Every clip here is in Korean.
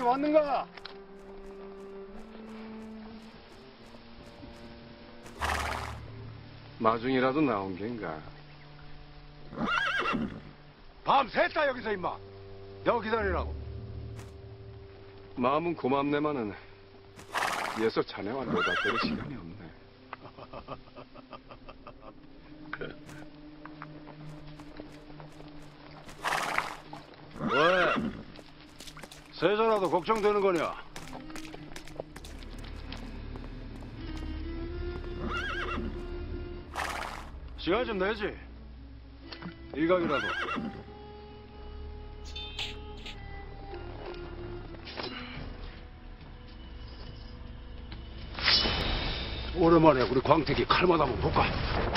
왔는가? 마중이라도 나온 겐가? 밤샜다 여기서 임마. 너 기다리라고. 마음은 고맙네마는 예서 자네와 노닥거릴 시간이 없네. 왜? 세자라도 걱정되는 거냐? 시간 좀 내지. 일각이라도. 오랜만에 우리 광택이 칼맛 한번 볼까?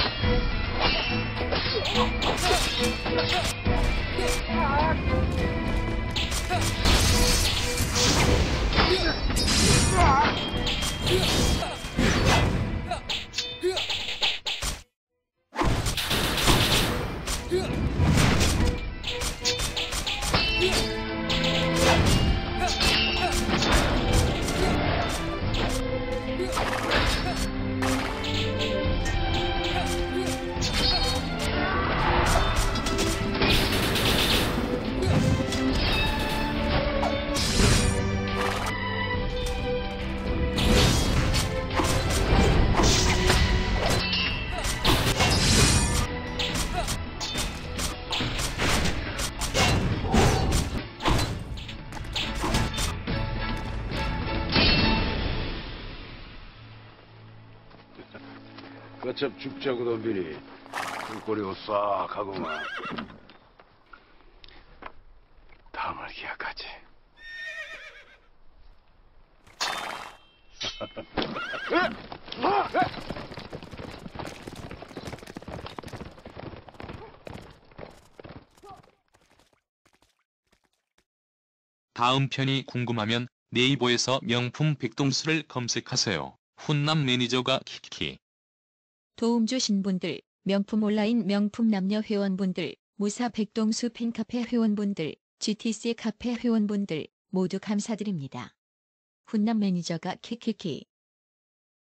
거첩 죽자고 덤비니 불꼬리고 싹 하고만. 다음을 기약하지. 다음 편이 궁금하면 네이버에서 명품 백동수를 검색하세요. 훈남 매니저가 키키. 도움 주신 분들, 명품 온라인 명품 남녀 회원분들, 무사 백동수 팬카페 회원분들, GTC 카페 회원분들 모두 감사드립니다. 훈남 매니저가 키키키.